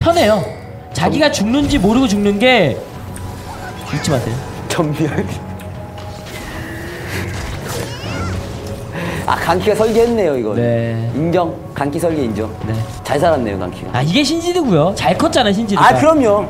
편해요. 자기가 죽는지 모르고 죽는 게 잊지 마세요. 전멸. 아, 강키가 설계했네요, 이거. 네. 인정. 강키 설계 인정. 네. 잘 살았네요, 강키가. 아, 이게 신지드고요. 잘 컸잖아, 신지드가. 아, 그럼요.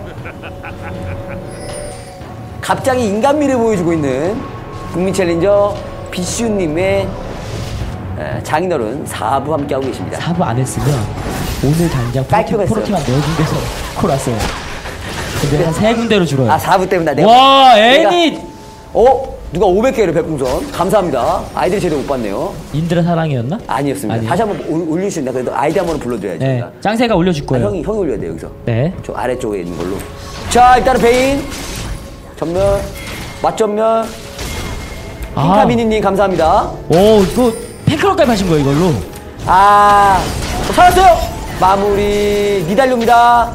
갑자기 인간미를 보여주고 있는 국민 챌린저 비슈님의 장인어른 4부 함께하고 계십니다. 4부 안 했으면 오늘 당장 프로팀만 4군데서 콜 왔어요. 근데 한 3군데로 줄어요. 아, 4부 때문에 내가. 와, 애니! 누가 500개를 별풍선. 감사합니다. 아이들이 제대로 못 봤네요. 인들의 사랑이었나? 아니었습니다. 아니요. 다시 한번 올릴 수 있나? 그래도 아이디 한번 불러드려야지. 네. 짱새가 올려줄 거예요. 형이 올려야 돼요, 여기서. 네. 저 아래쪽에 있는 걸로. 자, 일단은 베인. 전멸. 맞전멸. 핑카미니님 감사합니다. 오, 이거 팬클럽까지 하신 거예요, 이걸로? 아, 살았어요! 마무리. 니달료입니다.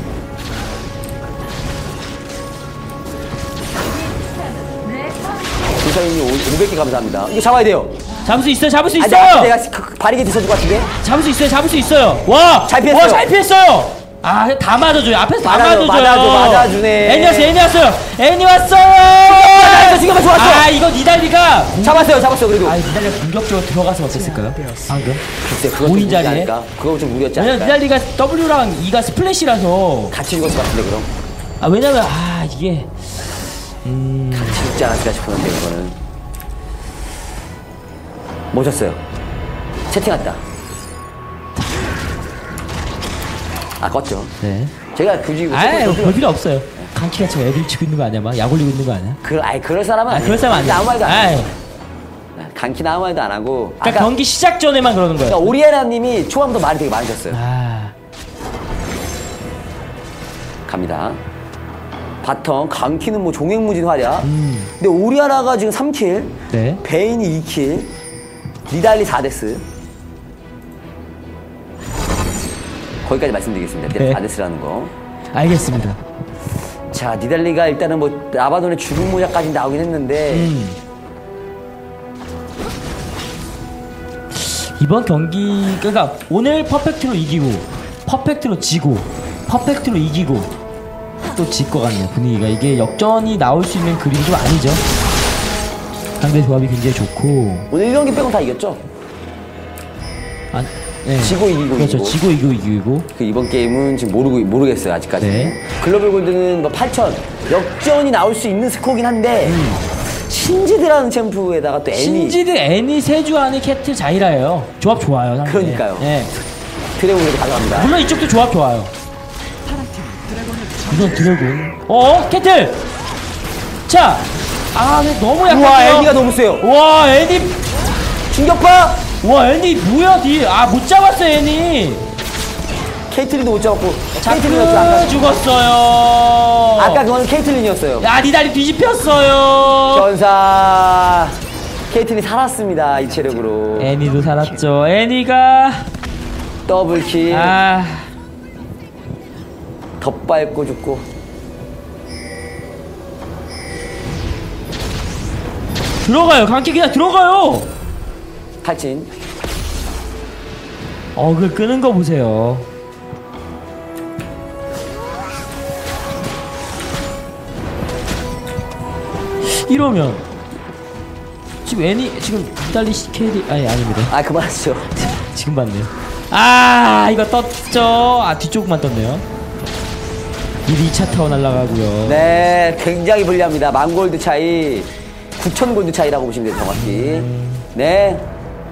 조사님이 500개 감사합니다. 이거 잡아야 돼요. 잡을 수 있어요, 잡을 수 아, 있어요! 내가 바리게 뒤서줄 것 같은데? 잡을 수 있어요, 잡을 수 있어요! 와! 잘 피했어요. 와, 잘 피했어요! 아, 다 맞아줘요. 앞에서 다 맞아줘요. 맞아주네. 애니 왔어요, 애니 왔어요! 애니 왔어요! 지금 좋았어! 아, 이거 니달리가. 잡았어, 그래도. 아, 니달리가 공격적으로 들어가서 어땠을까요? 방금? 글쎄, 그거 좀 5인 무리지 자리에? 않을까? 그거 좀 무리였지 왜냐면 않을까? 니달리가 W랑 E가 스플래시라서. 같이 죽었을 것 같은데, 그럼. 아, 왜냐면, 이게. 같이 죽지 않았을까 싶었는데, 그거는. 모셨어요. 채팅 왔다. 아, 껐죠. 네. 제가 굳이. 볼 필요 없어요. 강키가 저 애들 치고 있는 거 아니야? 막 약 올리고 있는 거 아니야? 그럴 사람은 아니야. 그럴 사람 아니야. 아무 말도 안 아이. 해. 강키 아무 말도 안 하고. 그러니까 경기 시작 전에만 그러는 거예요. 그러니까 오리에나님이 초반부터 말이 되게 많으셨어요. 갑니다. 바텀 강키는 뭐 종횡무진 활약. 근데 오리아나가 지금 3킬, 네. 베인이 2킬, 니달리 4데스. 거기까지 말씀드리겠습니다. 니달리 네. 4데스라는 거. 알겠습니다. 자, 니달리가 일단은 뭐 아바돈의 죽음 모자까지 나오긴 했는데 이번 경기, 그러니까 오늘 퍼펙트로 이기고, 퍼펙트로 지고, 퍼펙트로 이기고 또 질 것 같네요. 분위기가 이게 역전이 나올 수 있는 그림이 좀 아니죠. 상대 조합이 굉장히 좋고. 오늘 1경기 빼고 다 이겼죠? 네. 지고 이기고 그렇죠. 이기고. 지고 이기고. 그 이번 게임은 지금 모르겠어요, 아직까지. 네. 글로벌 골드는 뭐 8천 역전이 나올 수 있는 스코어긴 한데 신지드라는 챔프에다가 또 애니. 신지드 애니 세주안의 캐틀 자이라예요. 조합 좋아요. 상대. 그러니까요. 네. 드래곤으로 가져갑니다. 물론 이쪽도 조합 좋아요. 이건 드래곤. 캐틀! 자! 근데 너무 약간. 우와, 애니가 너무 세요. 와, 애니. 충격파! 와, 애니 뭐야, 못 잡았어, 애니. 케이틀린도 못 잡았고. 케이틀린이었죠, 아까. 죽었어요. 아까 그거는 케이틀린이었어요. 야, 니 다리 뒤집혔어요. 전사. 케이틀린 살았습니다, 이 체력으로. 애니도 살았죠. 애니가. 더블킬. 덧밟고 죽고. 들어가요. 강키 그냥 들어가요. 탈진. 그 끄는 거 보세요. 이러면 지금 애니 지금 이달리 CKD 아닙니다. 그만하시죠. 지금 봤네요. 이거 떴죠. 뒤쪽만 떴네요. 2차 타워 날라가고요. 네, 굉장히 불리합니다. 10,000골드 차이, 9,000골드 차이라고 보시면 돼요, 정확히. 네.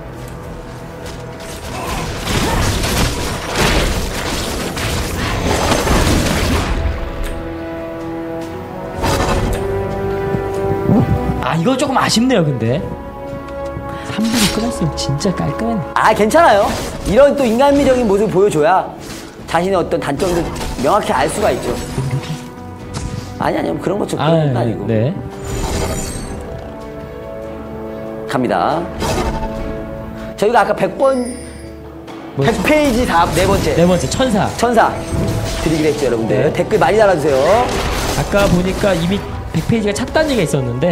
이거 조금 아쉽네요, 근데. 3분이 끝났으면 진짜 깔끔했네. 괜찮아요. 이런 또 인간미적인 모습을 보여줘야 자신의 어떤 단점도 명확히 알 수가 있죠. 아니요. 그런 것좀 그런 건 아니고. 네. 갑니다. 저희가 아까 100페이지 네 번째. 천사. 드리기로 했죠, 여러분들. 네. 댓글 많이 달아주세요. 아까 보니까 이미 100페이지가 찼다는 얘기가 있었는데.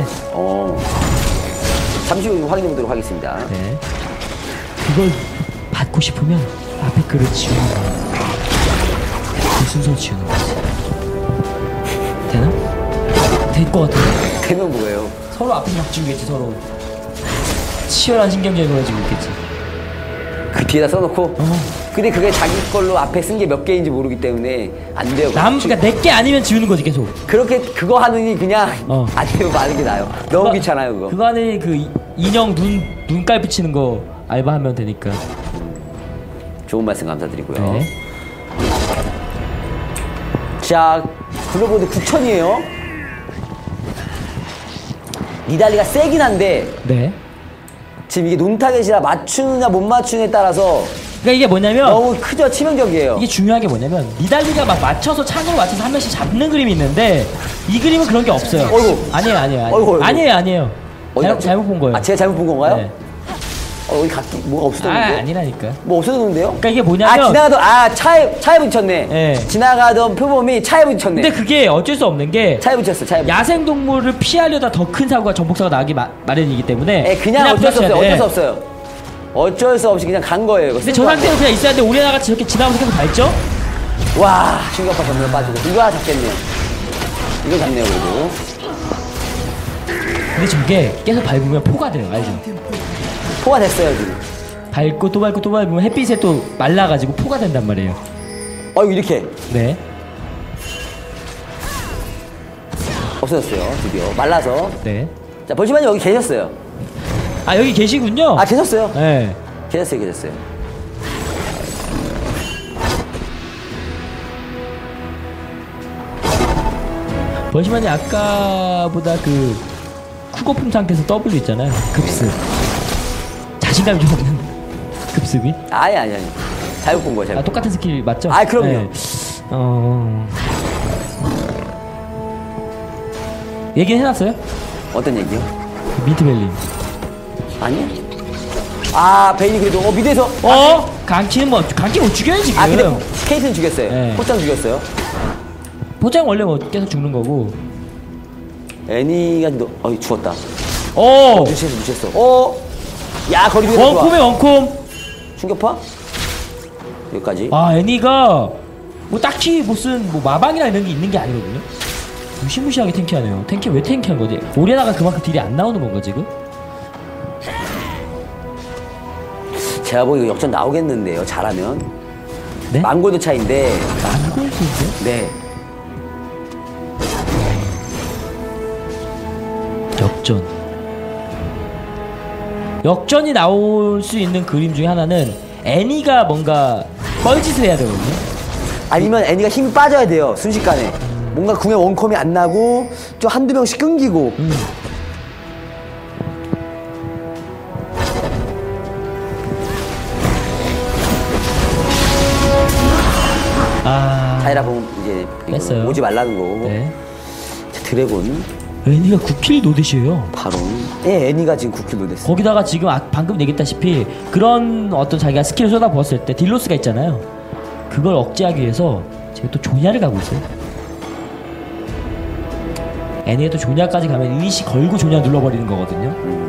잠시 후 확인해 보도록 하겠습니다. 네. 그걸 받고 싶으면 앞에 글을 지우면 볼 수 순서 지우는 거지. 되나? 될 것 같은데? 되면 뭐예요? 서로 앞에서 막 지우겠지 서로. 치열한 신경전이 벌어지고 있겠지. 그 뒤에다 써놓고. 근데 그게 자기 걸로 앞에 쓴 게 몇 개인지 모르기 때문에 안 돼요. 그러니까 내게 아니면 지우는 거지 계속. 그렇게 그거 하느니 그냥 어. 안 되고 마는 게 나아요. 너무 귀찮아요 그거. 그거 안에 그 인형 눈깔 붙이는 거 알바하면 되니까. 좋은 말씀 감사드리고요. 네. 자, 글로보드 9,000이에요. 니달리가 세긴 한데 네. 지금 이게 논타겟이라 맞추느냐 못 맞추느냐에 따라서 그러니까 이게 뭐냐면 너무 크죠? 치명적이에요. 이게 중요한 게 뭐냐면 니달리가 막 맞춰서 창으로 맞춰서 한 명씩 잡는 그림이 있는데 이 그림은 그런 게 없어요. 어이구. 아니에요. 어이구. 아니에요. 잘못 본 거예요. 아, 제가 잘못 본 건가요? 네. 여기 각기 뭐가 없어졌는데? 아니라니까. 뭐 없어졌는데요? 그러니까 이게 뭐냐면 지나가던 차에 붙였네. 네. 지나가던 표범이 차에 붙였네. 근데 그게 어쩔 수 없는 게 차에 붙였어. 야생동물을 피하려다 더 큰 사고가 전복사고가 나기 마련이기 때문에 그냥 어쩔 수 없어요. 네. 어쩔 수 없어요. 어쩔 수 없이 그냥 간 거예요. 이거 근데 저 상태로 그냥 있어야 되는데 우리나라가 저렇게 지나가면서 계속 밟죠? 와, 충격파 전면 빠지고 이거 하나 잡겠네요. 이거 잡네요 그래도. 근데 저게 계속 밟으면 포가 돼요. 알죠? 포가 됐어요 지금. 밟고 또 밟고 또 밟으면 햇빛에 또 말라가지고 포가 된단 말이에요. 이렇게 네. 없어졌어요 드디어. 말라서. 네. 자, 벌시만이 여기 계셨어요. 아 여기 계시군요. 계셨어요. 네. 계셨어요. 벌시만이 아까보다 그 쿠거품 상태에서 W 있잖아요. 급습. 자신감이 좀 없는 급습이. 아니. 잘못 본 거예요. 똑같은 스킬 맞죠? 그럼요. 네. 얘기는 해놨어요? 어떤 얘기요? 미트벨리. 아니요. 베인이 그래도 미드에서. 강키는 강키 못 죽여요 지금. 근데 스케이트는 죽였어요. 네. 포장 죽였어요. 포장 원래 뭐 계속 죽는 거고. 애니가 죽었다. 무시했어. 야, 거리 비례 원콤에 원콤. 충격파? 여기까지. 애니가 뭐 딱히 무슨 뭐 마방이나 이런 게 있는 게 아니거든요. 무시무시하게 탱키하네요. 왜 탱키한 거지? 올해다가 그만큼 딜이 안 나오는 건가 지금? 제가 보기엔 역전 나오겠는데요. 잘하면. 네? 만골드 차인데. 만골드인데요? 네. 역전이 나올 수 있는 그림 중에 하나는 애니가 뭔가 뻘짓을 해야 되거든요. 아니면 애니가 힘이 빠져야 돼요. 순식간에. 뭔가 궁에 원컴이 안 나고 좀 한두 명씩 끊기고. 타이라 보면 이제 뺐어요. 오지 말라는 거고. 네. 자, 드래곤. 애니가 9킬 노댓이에요. 바로. 애니가 지금 9킬 노댔어. 거기다가 지금 방금 얘기했다시피 그런 어떤 자기가 스킬을 쏟아부었을 때 딜로스가 있잖아요. 그걸 억제하기 위해서 제가 또 조냐를 가고 있어요. 애니가 또 조냐까지 가면 이니시 걸고 조냐 눌러버리는 거거든요.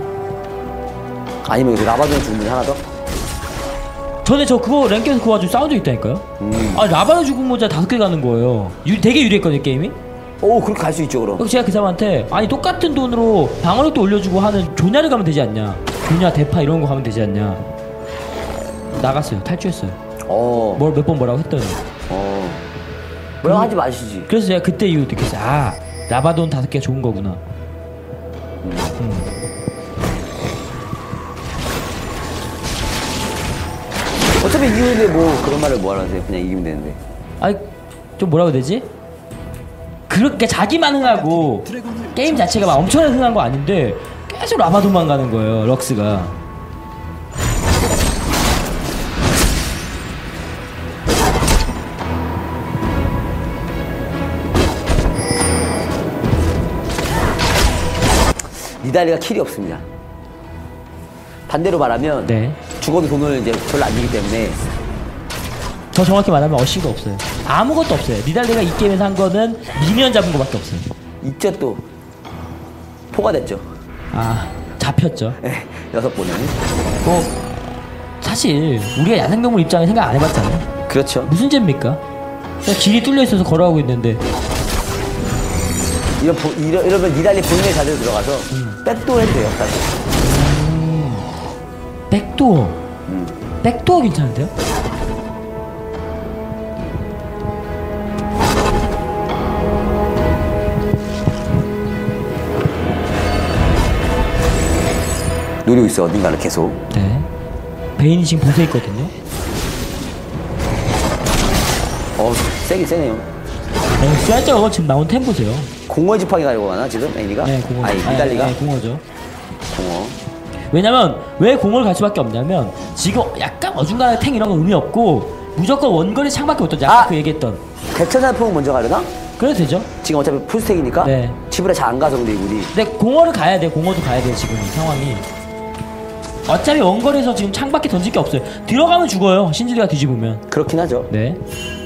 아니면 여기 라바돈 주문이 하나 더? 전에 저 그거 랭크에서 그거 가지고 싸운 적 있다니까요. 라바나 죽은 모자 5개 가는 거예요. 되게 유리했거든요 게임이. 그렇게 갈 수 있죠 그럼. 그래서 제가 그 사람한테 똑같은 돈으로 방어력도 올려주고 하는 조냐를 가면 되지 않냐, 조냐 대파 이런 거 가면 되지 않냐. 나갔어요. 탈주했어요. 몇 번 뭐라고 했더니 뭐라고 하지 마시지. 그래서 제가 그때 이후 느꼈어요. 라바돈 5개 좋은 거구나. 어차피 이기는데 뭐 그런 말을 뭐하러 하세요. 그냥 이기면 되는데. 좀 뭐라고 해야 되지? 그렇게 자기만 흥하고 게임 자체가 막 엄청나게 흥한 거 아닌데 계속 라바돈만 가는 거예요. 럭스가. 니달리가 킬이 없습니다. 반대로 말하면 네. 죽어도 돈을 이제 별로 안 주기 때문에. 더 정확히 말하면 어시가 없어요. 아무것도 없어요. 니달리가 이 게임에서 한 거는 미니언 잡은 거밖에 없어요. 있죠 또. 포가 됐죠. 잡혔죠. 네, 6번을. 사실 우리가 야생동물 입장에 생각 안 해봤잖아요. 그렇죠. 무슨 죄입니까? 길이 뚫려 있어서 걸어가고 있는데. 이러면 니달리 본인의 자리로 들어가서 백도어 해도 돼요, 사실. 백도어. 백도어 괜찮은데요? 노리고 있어, 어딘가를 계속. 네. 베인이 지금 보세 있거든요. 세긴 세네요. 쌀짝 지금 나온 템 보세요. 공허 지팡이 가려고 하나, 지금, 애니가? 네, 공허. 아니, 니달리가? 네, 공허죠. 공허. 왜냐면 왜 공허를 갈 수밖에 없냐면 지금 약간 어중간한 탱 이런 거 의미 없고 무조건 원거리 창밖에 못 던져. 아까 그 얘기했던. 대천사포 먼저 가려나? 그래도 되죠. 지금 어차피 풀스택이니까? 네. 지브라 잘 안 가서 근데 이분이. 근데 공허를 가야 돼. 공허도 가야 돼 지금 이 상황이. 어차피 원거리에서 지금 창밖에 던질 게 없어요. 들어가면 죽어요. 신지드가 뒤집으면. 그렇긴 하죠. 네.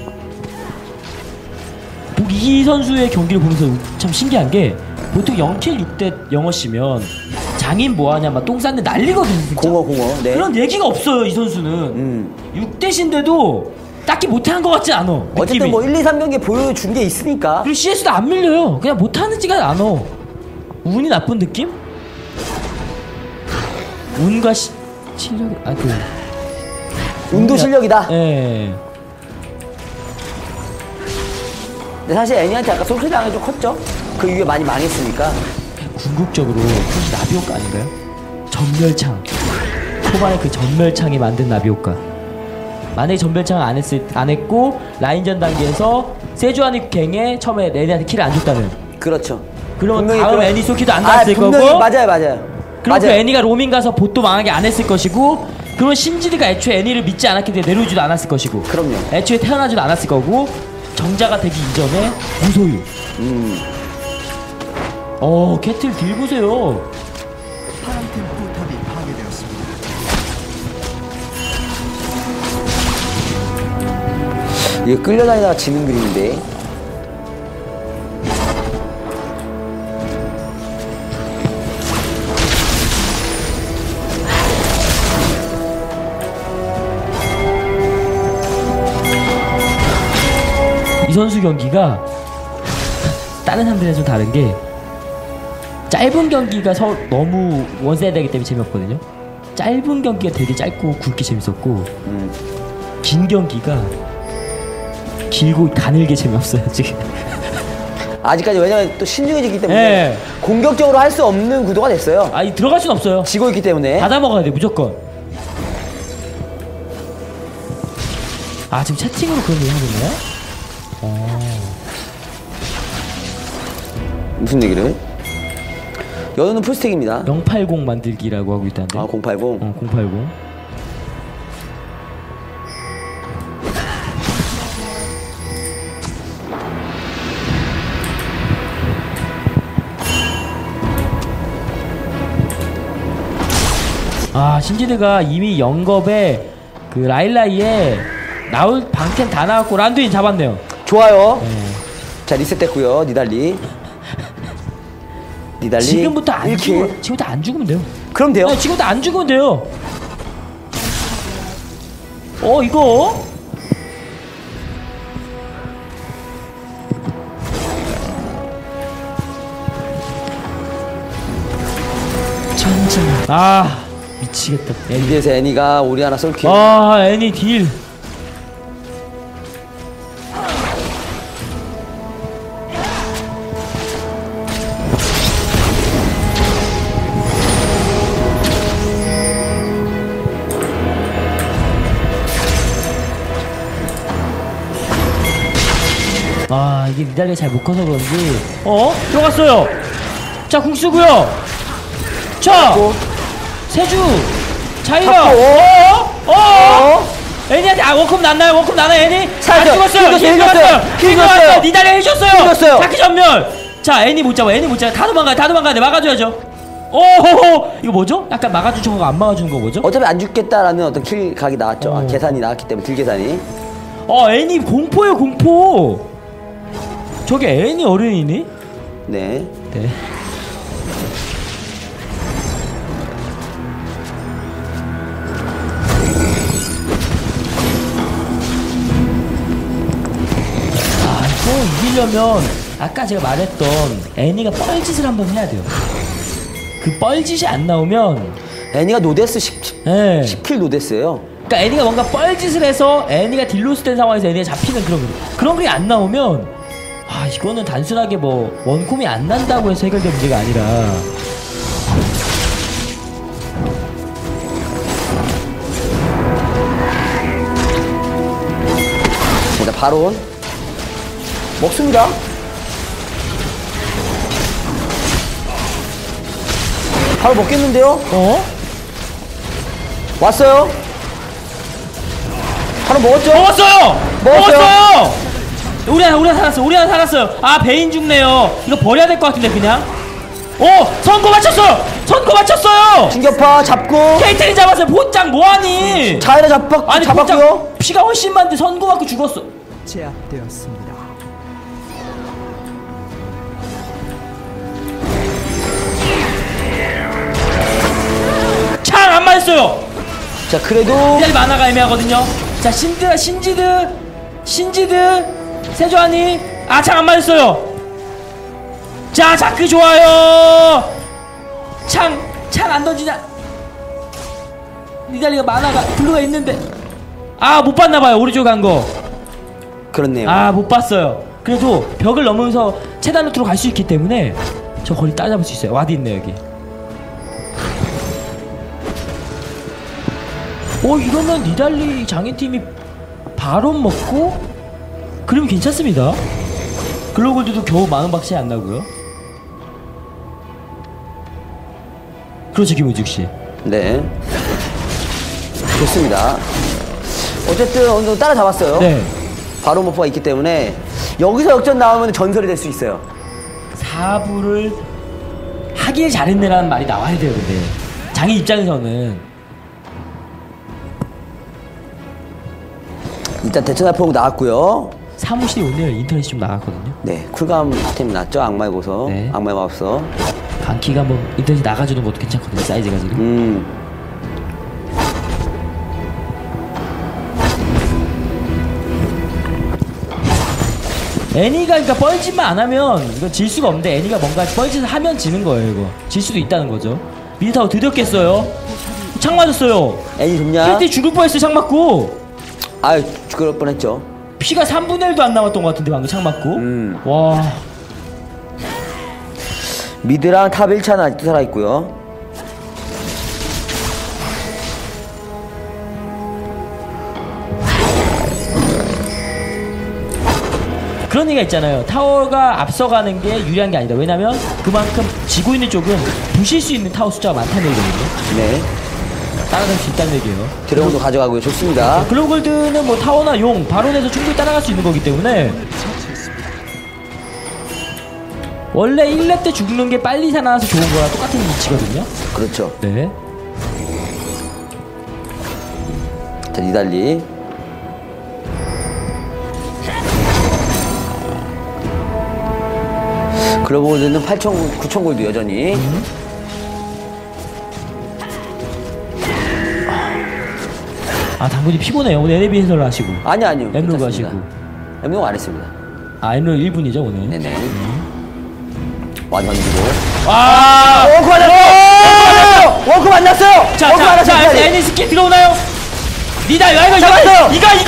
이 선수의 경기를 보면서 참 신기한 게 보통 0킬 6대 0어시면 장인 뭐하냐 막 똥 쌌는데 난리거든요. 진짜. 공허. 네. 그런 얘기가 없어요 이 선수는. 6대신데도 딱히 못하는 것 같지 않아. 어쨌든 느낌이. 뭐 1, 2, 3경기에 보여준 게 있으니까. 그리고 CS도 안 밀려요. 그냥 못하는지가 않아. 운이 나쁜 느낌? 운과 실력이 운도 실력이다. 예. 근데 사실 애니한테 아까 솔킬 당이 좀 컸죠? 그 이후에 많이 망했으니까. 궁극적으로 혹시 나비효과 아닌가요? 전멸창. 초반에 그 전멸창이 만든 나비효과. 만약에 전멸창을 안 했고 라인전 단계에서 세주아니 갱에 처음에 애니한테 킬을 안 줬다면. 그렇죠. 그러면 다음 애니 소키도 안 갔을 거고. 맞아요. 그리고 그 애니가 로밍 가서 보도 망하게 안 했을 것이고, 그러면 신지드가 애초에 애니를 믿지 않았기 때문에 내려오지도 않았을 것이고, 그럼요. 애초에 태어나지도 않았을 거고, 정자가 되기 이전에 무소유. 캐틀 딜 보세요. 파란팀 포탑이 파괴되었습니다. 이게 끌려다니다가 지는 그림인데. 이 선수 경기가 다른 사람들이랑 좀 다른 게 짧은 경기가 너무 원세대이기 때문에 재미없거든요. 짧은 경기가 되게 짧고 굵게 재밌었고 긴 경기가 길고 가늘게 재미없어요 지금. 아직까지 왜냐면 또 신중해지기 때문에 네. 공격적으로 할 수 없는 구도가 됐어요. 들어갈 순 없어요. 지고 있기 때문에. 받아 먹어야 돼 무조건. 지금 채팅으로 그런 얘기 하고 있나요? 무슨 얘기를? 연우는 풀스택입니다. 080 만들기라고 하고 있다는데. 080. 080. 신지드가 이미 영겁에 그 라일라이에 나올 방템 다 나왔고 란두인 잡았네요. 좋아요. 자, 리셋됐고요. 니달리. 지금부터 안 1킬. 지금부터 안 죽으면 돼요. 그럼 돼요. 지금부터 안 죽으면 돼요. 이거 천천히. 미치겠다. 엔디에서 애니가 오리아나 솔킬. 애니 딜. 이게 니달리가 잘 못 커서 그런지 들어갔어요. 자, 궁 쓰고요. 자, 세주 자이라. 애니한테 원컵 났나요? 원컵 나나요? 애니? 안 죽었어요. 힐 들어갔어요. 니달리 해줬어요. 자키 전멸. 자, 애니 못 잡아. 다 도망가야 돼. 막아줘야죠. 이거 뭐죠? 약간 막아주는 거가 안 막아주는 거 뭐죠? 어차피 안 죽겠다라는 어떤 킬 각이 나왔죠. 계산이 나왔기 때문에 딜 계산이. 애니 공포예요, 공포. 저게 애니 어른이니? 네. 또 이기려면 아까 제가 말했던 애니가 뻘짓을 한번 해야 돼요. 그 뻘짓이 안 나오면 애니가 노데스 10킬 노데스예요. 그러니까 애니가 뭔가 뻘짓을 해서 애니가 딜로스 된 상황에서 애니가 잡히는 그런 그림이 안 나오면 아 이거는 단순하게 뭐 원콤이 안 난다고 해서 해결된 문제가 아니라 일단 바론 먹습니다. 바로 먹겠는데요? 왔어요? 바로 먹었죠? 먹었어요! 먹었어요! 우리 하나 살았어요. 아 베인 죽네요. 이거 버려야 될 것 같은데 그냥. 선고 맞췄어요. 진격파 잡고 케이틀린 잡았어요. 본장 뭐하니? 자이라 아니 잡았고요. 본장 피가 훨씬 많은데 선고 맞고 죽었어. 제압되었습니다. 창 안 맞았어요. 자 그래도 미달리 만화가 애매하거든요. 자 신지드 세조아니 창 안 맞았어요. 자 자크 좋아요. 창 안 던지냐. 미달리가 만화가 블루가 있는데 못 봤나봐요. 오른쪽 간거 그렇네요. 못 봤어요. 그래도 벽을 넘으면서 최단 루트로 갈 수 있기 때문에 저 거리 따라잡을 수 있어요. 와드 있네 여기. 이러면 니달리 장인팀이 바론 먹고 그러면 괜찮습니다. 글로벌드도 겨우 만원 차이 안 나고요. 그렇죠 김우직씨. 네 좋습니다. 어쨌든 어느 정도 따라잡았어요. 네. 바로 모포가 있기 때문에 여기서 역전 나오면 전설이 될 수 있어요. 4부를 하길 잘했네라는 말이 나와야 돼요. 근데 장인 입장에서는 일단 대천할포 나왔고요. 사무실이 오늘 인터넷이 좀 나갔거든요. 네 쿨감 템 났죠. 악마의 고서, 네. 악마의 마법서. 강키가 한번 인터넷 나가주는 것도 괜찮거든요. 사이즈가 지금. 애니가 그러니까 뻘짓만 안 하면 이거 질 수가 없는데 애니가 뭔가 뻘짓을 하면 지는 거예요. 이거 질 수도 있다는 거죠. 미드타워 드디어 깼어요. 창 맞았어요. 애니 좋냐? 킬때 죽을 뻔했어요. 창 맞고. 아유 죽을 뻔했죠. 피가 3분의 1도 안 남았던 것 같은데 방금 창 맞고. 와. 미드랑 탑 1차는 아직도 살아있고요. 그런 얘기가 있잖아요. 타워가 앞서가는 게 유리한 게 아니다. 왜냐면 그만큼 지고 있는 쪽은 부실 수 있는 타워 숫자가 많다는 얘기거든요. 네 따라갈 수 있다는 얘기예요. 드래곤도 가져가고요. 좋습니다. 글로벌드는 뭐 타워나 용, 바론에서 충분히 따라갈 수 있는 거기 때문에 원래 1렙 때 죽는 게 빨리 살아나서 좋은 거랑 똑같은 위치거든요. 그렇죠. 네. 자 니달리 글로벌드는 8,000, 9,000골드 여전히. 당분이 피곤해요. 오늘 NAB 해설을 하시고. 아니요. 엠로그 하시고. 엠로그 안 했습니다. 엠로그 1분이죠 오늘. 네네. 와 던지고. 워크 만났어요! 워크 만났어요! 자, 애니 스킬 들어오나요? 니달, 이거 잡았어요!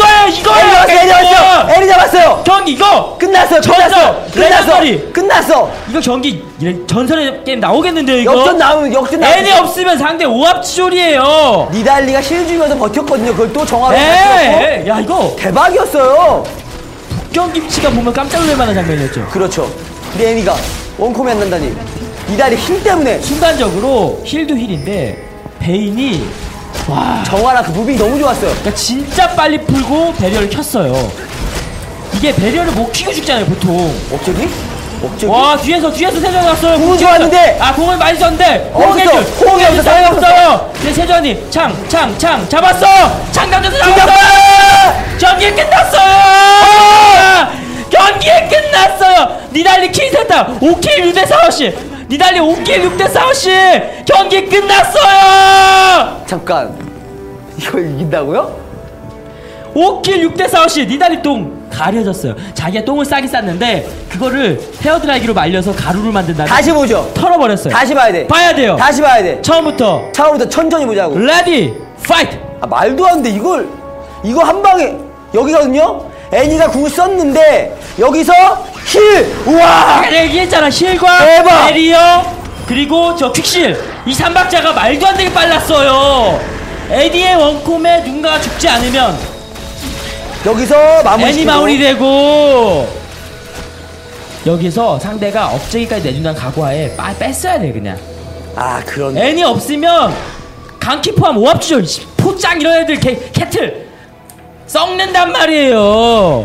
이거예요! 애니 잡았어요! 경기 이거! 끝났어! 레전더리! 끝났어! 이거 경기 전설의 게임 나오겠는데요 이거? 역전 나오면 애니 없으면 상대 오합지졸이에요. 니달리가 실 중에서 버텼거든요. 그걸 또 정화로 야 이거 대박이었어요. 북경김치가 보면 깜짝 놀랄 만한 장면이었죠. 그렇죠. 근데 애니가 원콤이 안 난다니. 니달리 힐 때문에 순간적으로 힐도 힐인데 베인이 정화랑 그 무빙이 너무 좋았어요. 그러니까 진짜 빨리 풀고 배리어를 켰어요. 이게 배리어를 못 키고 죽잖아요 보통. 억제기? 와 뒤에서 세전이 왔어요. 공은 좋았는데 공을 많이 썼는데 호응이 없어. 사용이 없어요. 근데 세전이 창 잡았어. 창 던져서 잡았어. 경기 끝났어요. 경기 끝났어요. 니달리 킬세타 5킬 6대 4시. 니달리 5킬 6대 4시. 경기 끝났어요. 잠깐 이걸 이긴다고요? 5킬 6대 4시. 니달리 똥 가려졌어요. 자기가 똥을 싸게 쌌는데 그거를 헤어드라이기로 말려서 가루를 만든 다음에 다시 보죠. 털어버렸어요. 다시 봐야 돼. 봐야 돼요. 다시 봐야 돼. 처음부터 천천히 보자고. 레디 파이트. 아, 말도 안 돼. 이거 한 방에 여기거든요. 애니가 궁을 썼는데 여기서 힐. 우와. 내가 얘기했잖아. 힐과 대박! 에리어 그리고 저 퀵실 이 3박자가 말도 안 되게 빨랐어요. 에디의 원콤에 누군가가 죽지 않으면 여기서 마무리. 애니 마무리되고 여기서 상대가 업제기까지 내준다는 각오하에 뺐어야 돼 그냥. 아 그런. 애니 없으면 강키 포함 오합주절 포짱 이런 애들 캐틀 썩는단 말이에요.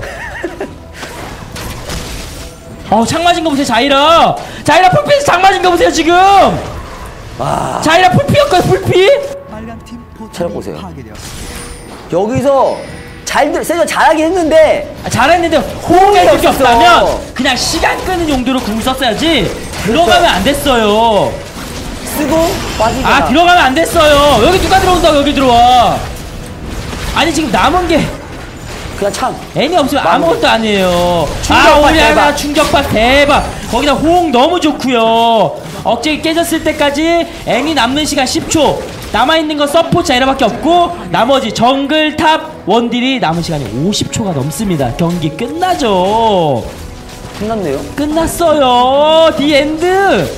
창 맞은 거 보세요. 자이라 풀피에서 장 맞은 거 보세요 지금. 와. 자이라 풀피였거든. 풀피. 빨간팀 체력 포탑이 보세요. 파괴되었습니다. 여기서 세저 잘하긴 했는데 잘했는데 호응이 해줄 게 없다면 그냥 시간 끄는 용도로 궁 썼어야지. 들어가면 안 됐어요. 쓰고 빠지잖아. 들어가면 안 됐어요. 여기 누가 들어온다고 여기 들어와. 아니 지금 남은 게 그냥 창. 애니 없으면 마무리. 아무것도 아니에요. 충격파 오리아나 대박. 충격파 대박. 거기다 호응 너무 좋고요. 억제기 깨졌을 때까지 애니 남는 시간 10초. 남아있는 건 서포 자이라밖에 없고 나머지 정글 탑 원딜이 남은 시간이 50초가 넘습니다. 경기 끝나죠. 끝났네요. 끝났어요. 디 엔드.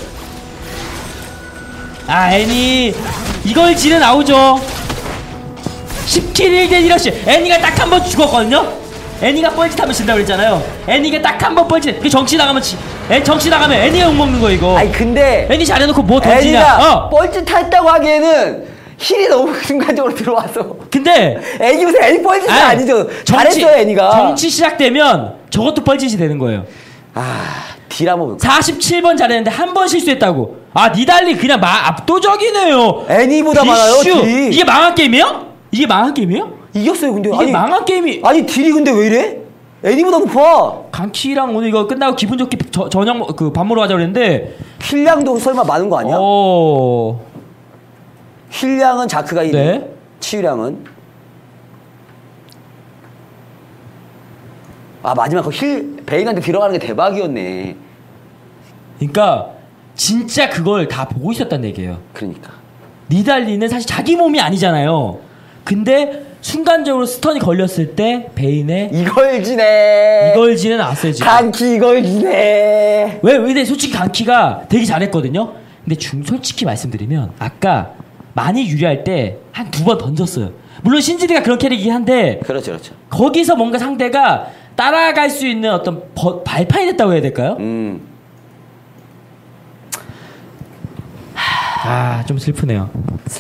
애니 이걸 지르 나오죠. 10킬 1대 1러시. 애니가 딱 한 번 죽었거든요. 애니가 뻘짓하면 진다고 그랬잖아요. 애니가 딱 한 번 뻘짓. 정치 나가면 정치 나가면 애니가 욕먹는 거 이거. 아니 근데 애니 잘해놓고 뭐 던지냐. 애니가 뻘짓했다고 하기에는 힐이 너무 순간적으로 들어와서. 근데 애니 무슨 애니 뻘짓이 아니죠. 잘했어요 애니가. 정치 시작되면 저것도 뻘짓이 되는 거예요. 딜 한번 47번 잘했는데 한 번 실수했다고. 니달리 그냥 압도적이네요. 애니보다 많아요 딜이. 이게 망한 게임이에요? 이게 망한 게임이에요? 이겼어요 근데. 이게 망한 게임이. 아니 딜이 근데 왜 이래? 애니보다 높아. 강키랑 오늘 이거 끝나고 기분 좋게 저녁 밥 먹으러 가자 그랬는데 힐량도 설마 많은 거 아니야? 힐량은 자크가 1위. 네. 치유량은. 마지막 그 베인한테 들어가는 게 대박이었네. 그러니까 진짜 그걸 다 보고 있었단 얘기예요. 그러니까. 니달리는 사실 자기 몸이 아니잖아요. 근데 순간적으로 스턴이 걸렸을 때 베인의 이걸지네. 이걸지는 나왔어요 지금. 강키 이걸지네. 근데 솔직히 강키가 되게 잘했거든요. 근데 솔직히 말씀드리면 아까 많이 유리할 때 한 2번 던졌어요. 물론 신지드가 그런 캐릭이긴 한데 그렇죠. 거기서 뭔가 상대가 따라갈 수 있는 어떤 발판이 됐다고 해야 될까요? 좀 슬프네요.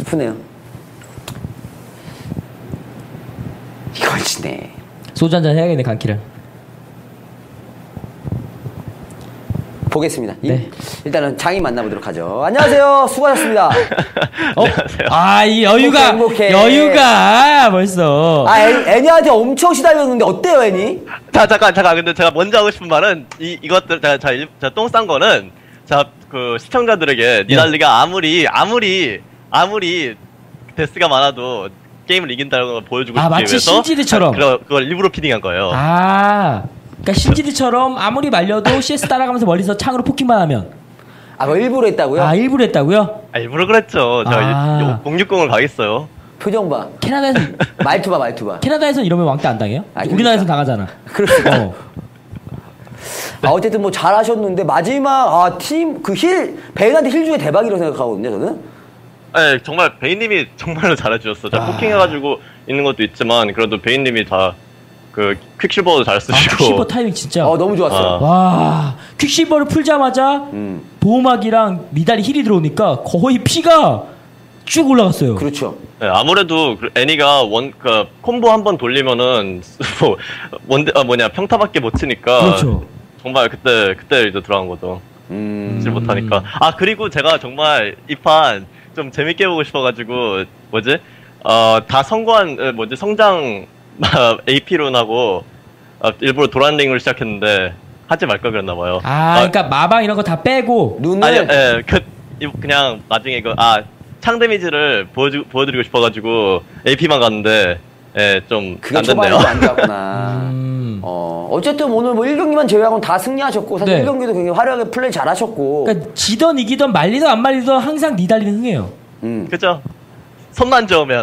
이걸지네. 소주 한잔 해야겠네 강키랑. 보겠습니다. 네. 일단은 장인 만나보도록 하죠. 안녕하세요. 수고하셨습니다. 이 여유가 행복해. 벌써. 애니한테 엄청 시달렸는데 어때요 애니? 잠깐. 근데 제가 먼저 하고 싶은 말은 이것들 제가 똥 싼 거는 그 시청자들에게 니달리가 아무리 데스가 많아도 게임을 이긴다는 걸 보여주고 싶기 마치 위해서 신지드처럼. 그걸 일부러 피딩한 거예요. 그러니까 신지드처럼 아무리 말려도 CS 따라가면서 멀리서 창으로 포킹만 하면. 그거 일부러 했다고요? 일부러 했다고요? 일부러 그랬죠. 제가 060을 가겠어요. 표정 봐. 캐나다에서 말투 봐. 캐나다에서 이러면 왕따 안 당해요? 그러니까. 우리나라에서 당하잖아. 그렇습니다. 어쨌든 뭐 잘하셨는데 마지막 팀 그 베인한테 힐 중에 대박이라고 생각하거든요 저는. 네, 정말 베인님이 정말로 잘해주셨어. 제가 포킹해가지고 있는 것도 있지만 그래도 베인님이 다 그 퀵실버도 잘 쓰시고. 퀵실버 타이밍 진짜. 너무 좋았어요. 와, 퀵실버를 풀자마자 보호막이랑 미달이 힐이 들어오니까 거의 피가 쭉 올라갔어요. 그렇죠. 네, 아무래도 애니가 콤보 한 번 돌리면은 평타밖에 못 치니까. 그렇죠. 정말 그때 이제 들어간 거죠. 질 못하니까. 그리고 제가 정말 이 판 좀 재밌게 보고 싶어가지고 다 성공한 성장 AP론하고 일부러 도란링을 시작했는데 하지 말걸 그랬나봐요. 그러니까 마방 이런 거 다 빼고 눈을. 그냥 나중에 창 데미지를 보여드리고 싶어가지고 AP만 갔는데 좀 그게 안 됐네요. 초반에도 안 좋았구나. 어쨌든 오늘 뭐 1경기만 제외하고는 다 승리하셨고 사실 네. 1경기도 굉장히 화려하게 플레이 잘하셨고. 그러니까 지던 이기던 말리던 안 말리던 항상 니달리는 흥해요. 그죠? 손만 저으면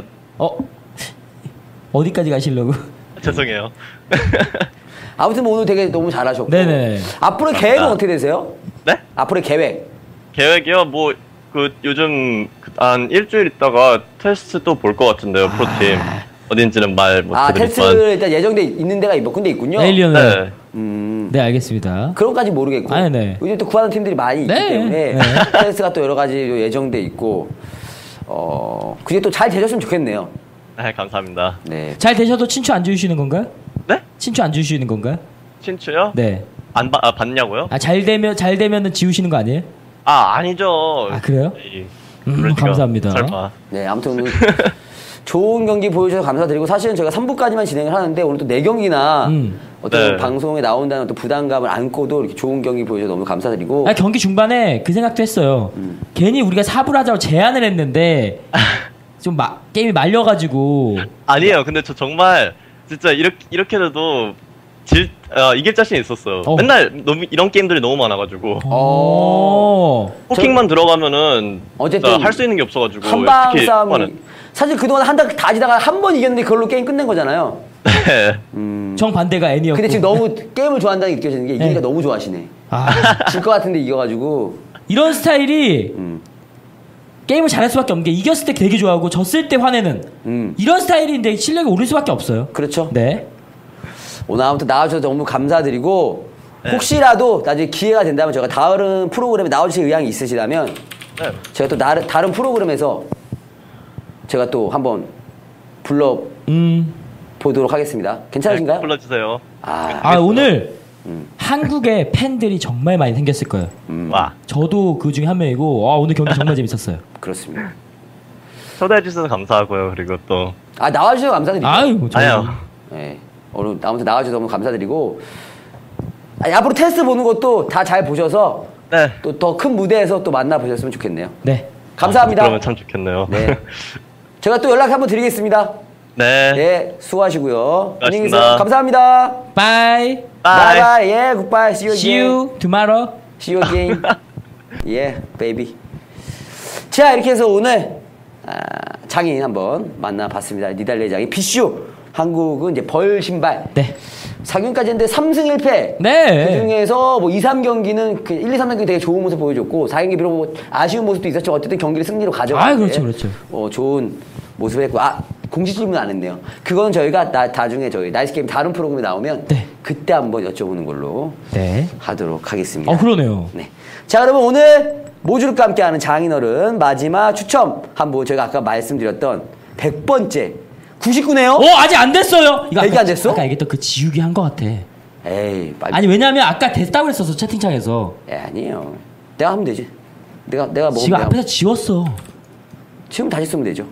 어디까지 가시려고? 죄송해요. 아무튼 뭐 오늘 되게 너무 잘하셨고. 네네. 앞으로의 계획은 어떻게 되세요? 네? 앞으로의 계획. 계획이요? 뭐, 요즘, 한 일주일 있다가 테스트 또 볼 것 같은데요, 프로팀. 어딘지는 말 못해드리지만. 테스트 일단 예정돼 있는 데가 몇 군데 있군요. 에일리언을. 네. 네, 알겠습니다. 그런까지 모르겠고. 아, 네. 요즘 또 구하는 팀들이 많이 있기 네. 때문에 네. 테스트가 또 여러 가지 예정돼 있고. 그게 또 잘 되셨으면 좋겠네요. 네, 감사합니다. 네. 잘 되셔도 친추 안 주시는 건가요? 네? 친추 안 주시는 건가요? 친추요? 네. 봤냐고요? 잘 되면은 지우시는 거 아니에요? 아니죠. 아, 그래요? 에이, 그럴 리가. 감사합니다. 설마. 네, 아무튼 오늘 좋은 경기 보여주셔서 감사드리고 사실은 저희가 3부까지만 진행을 하는데 오늘 또 4경기나 어떤 네. 방송에 나온다는 어떤 부담감을 안고도 이렇게 좋은 경기 보여주셔서 너무 감사드리고. 경기 중반에 그 생각도 했어요. 괜히 우리가 4부를 하자고 제안을 했는데 좀 게임이 말려가지고. 아니에요. 근데 저 정말 진짜 이렇게 돼도 이길 자신 있었어요. 맨날 이런 게임들이 너무 많아가지고 포킹만 들어가면 어쨌든 할 수 있는 게 없어가지고 한방 특히 싸움이 초반은. 사실 그동안 다 지다가 한 번 이겼는데 그걸로 게임 끝낸 거잖아요. 네. 정반대가 애니였고. 근데 지금 너무 게임을 좋아한다는 게 느껴지는 게 이기니까 네. 너무 좋아하시네. 아, 질 것 같은데 이겨가지고. 이런 스타일이 게임을 잘할 수밖에 없는 게 이겼을 때 되게 좋아하고 졌을 때 화내는 이런 스타일인데 실력이 오를 수밖에 없어요. 그렇죠. 네. 오늘 아무튼 나와주셔서 너무 감사드리고 혹시라도 나중에 기회가 된다면 제가 다른 프로그램에 나와주실 의향이 있으시다면 네. 제가 또 다른 프로그램에서 제가 또 한번 불러 보도록 하겠습니다. 괜찮으신가요? 네, 불러주세요. 오늘 한국에 팬들이 정말 많이 생겼을 거예요. 와, 저도 그 중에 한 명이고 오늘 경기 정말 재밌었어요. 그렇습니다. 초대해 주셔서 감사하고요. 그리고 또 나와주셔서 감사드립니다. 아유, 아니요. 네. 오늘 아무튼 나와주셔서 너무 감사드리고 앞으로 테스트 보는 것도 다 잘 보셔서 네. 또 더 큰 무대에서 또 만나 보셨으면 좋겠네요. 네. 감사합니다. 그러면 참 좋겠네요. 네. 제가 또 연락 한번 드리겠습니다. 네. 네, 수고하시고요. 안녕히 계세요. 고맙습니다. 감사합니다. Bye. Bye. 바이바이. 예, 굿바이. See you See again. you tomorrow. See you again. 예, 베이비. 자, 이렇게 해서 오늘 장인 한번 만나봤습니다. 니달리의 장인 비슈. 한국은 이제 벌 신발. 네. 4경기까지 했는데 3승 1패. 네. 그 중에서 뭐 2, 3경기는 1, 2, 3경기 되게 좋은 모습 보여줬고 4경기 비록 뭐 아쉬운 모습도 있었지만 어쨌든 경기를 승리로 가져갔는데. 그렇죠. 좋은 모습을 했고 공식 질문 안 했네요. 그건 저희가 나중에 저희 나이스 게임 다른 프로그램에 나오면 네. 그때 한번 여쭤보는 걸로 네. 하도록 하겠습니다. 그러네요. 네. 자, 여러분 오늘 모주룩과 함께하는 장인어른 마지막 추첨 한번 저희가 아까 말씀드렸던 100번째 99네요? 아직 안 됐어요. 이거 이게 안 됐어? 아까 얘기했던 그 지우기 한 거 같아. 에이, 빨리. 아니 왜냐면 아까 됐다고 했었어 채팅창에서. 아니에요. 내가 하면 되지. 내가 먹으면 지금 내가 앞에서 지웠어. 지금 다시 쓰면 되죠.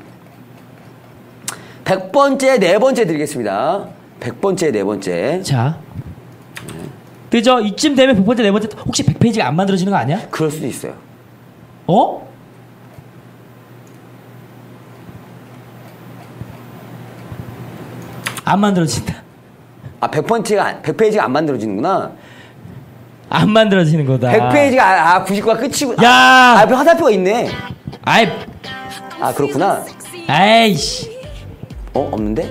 100번째 4번째 드리겠습니다. 100번째 4번째. 자. 그죠? 이쯤 되면 100번째, 4번째 혹시 100페이지가 안 만들어지는 거 아니야? 그럴 수도 있어요. 안 만들어진다. 100페이지가 안 만들어지는구나. 안 만들어지는 거다. 100페이지가 99가 끝이고. 야! 앞에 화살표가 있네. 아이, 그렇구나. 아이씨. 없는데?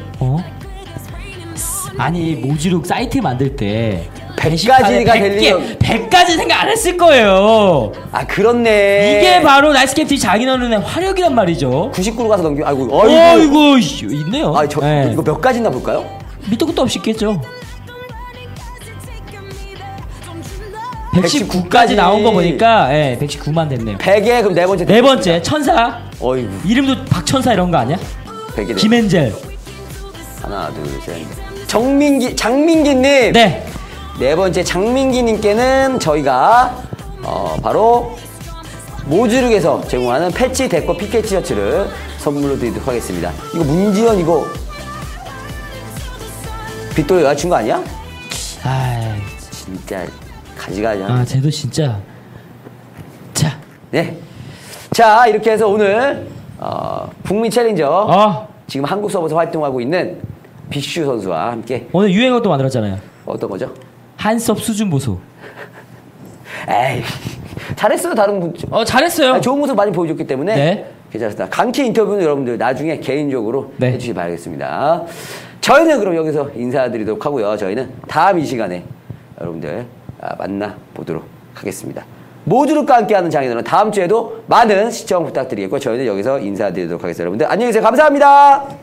아니 모지룩 사이트 만들 때 100가지가 될 리가 100가지 생각 안 했을 거예요. 그렇네. 이게 바로 나이스 게임 TV 장인어른의 화력이란 말이죠. 99로 가서 넘겨. 어이구 있네요. 네. 이거 몇 가지나 볼까요? 밑도 끝도 없이 있겠죠. 119까지 나온 거 보니까 119만 됐네요. 100에 그럼 4번째. 네 번째 천사. 어이구. 이름도 박천사 이런 거 아니야? 100에 김엔젤. 하나, 둘, 셋. 장민기님. 네. 4번째 장민기님께는 저희가 바로 모주룩에서 제공하는 패치 데코 피켓 티셔츠를 선물로 드리도록 하겠습니다. 이거 문지연 이거 빗돌 여자친구 아니야? 진짜 가지가지. 쟤도 진짜. 자. 네. 자, 이렇게 해서 오늘 북미 챌린저 지금 한국 서버에서 활동하고 있는 빅슈 선수와 함께 오늘 유행어도 만들었잖아요. 어떤 거죠? 한섭 수준 보소. 에이, 잘했어요, 다른 분. 잘했어요. 좋은 모습 많이 보여줬기 때문에 네. 괜찮습니다. 강키 인터뷰는 여러분들 나중에 개인적으로 네. 해주시기 바라겠습니다. 저희는 그럼 여기서 인사드리도록 하고요. 저희는 다음 이 시간에 여러분들 만나보도록 하겠습니다. 모두들과 함께하는 장인어른 다음 주에도 많은 시청 부탁드리겠고 저희는 여기서 인사드리도록 하겠습니다. 여러분들 안녕히 계세요. 감사합니다.